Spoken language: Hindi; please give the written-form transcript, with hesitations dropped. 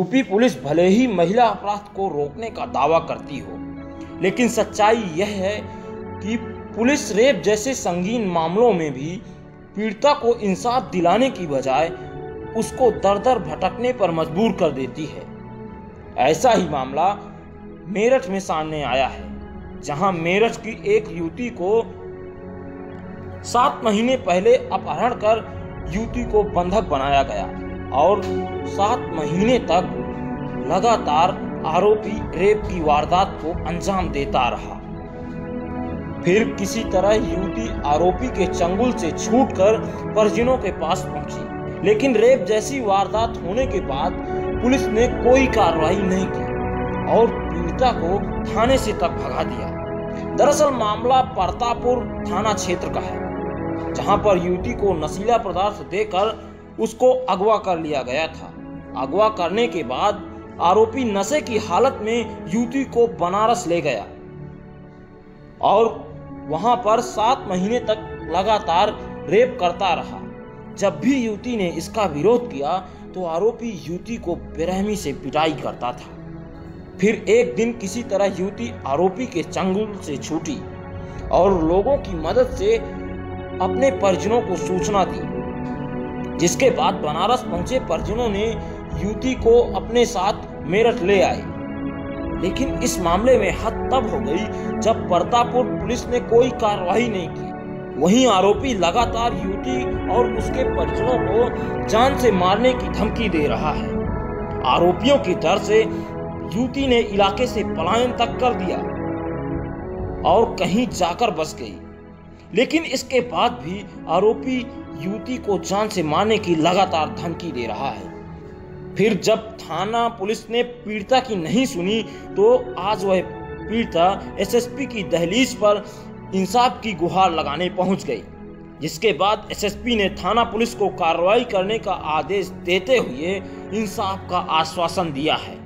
यूपी पुलिस भले ही महिला अपराध को रोकने का दावा करती हो, लेकिन सच्चाई यह है कि पुलिस रेप जैसे संगीन मामलों में भी पीड़िता को इंसाफ दिलाने की बजाय उसको दर दर भटकने पर मजबूर कर देती है। ऐसा ही मामला मेरठ में सामने आया है, जहां मेरठ की एक युवती को 7 महीने पहले अपहरण कर युवती को बंधक बनाया गया और 7 महीने तक लगातार आरोपी रेप की वारदात को अंजाम देता रहा। फिर किसी तरह युवती आरोपी के चंगुल से छूटकर परिजनों के पास पहुंची, लेकिन रेप जैसी वारदात होने के बाद पुलिस ने कोई कार्रवाई नहीं की और पीड़िता को थाने से तक भगा दिया। दरअसल मामला परतापुर थाना क्षेत्र का है, जहां पर युवती को नशीला पदार्थ देकर उसको अगवा कर लिया गया था। अगवा करने के बाद आरोपी नशे की हालत में युवती को बनारस ले गया और वहां पर 7 महीने तक लगातार रेप करता रहा। जब भी युवती ने इसका विरोध किया तो आरोपी युवती को बेरहमी से पिटाई करता था। फिर एक दिन किसी तरह युवती आरोपी के चंगुल से छूटी और लोगों की मदद से अपने परिजनों को सूचना दी, जिसके बाद बनारस पहुंचे परिजनों ने युवती को अपने साथ मेरठ ले आए। लेकिन इस मामले में हद तब हो गई जब परतापुर पुलिस ने कोई कार्रवाई नहीं की। वहीं आरोपी लगातार युवती और उसके परिजनों को जान से मारने की धमकी दे रहा है। आरोपियों की डर से युवती ने इलाके से पलायन तक कर दिया और कहीं जाकर बस गई। लेकिन इसके बाद भी आरोपी युवती को जान से मारने की लगातार धमकी दे रहा है। फिर जब थाना पुलिस ने पीड़िता की नहीं सुनी तो आज वह पीड़िता एसएसपी की दहलीज पर इंसाफ की गुहार लगाने पहुंच गई, जिसके बाद एसएसपी ने थाना पुलिस को कार्रवाई करने का आदेश देते हुए इंसाफ का आश्वासन दिया है।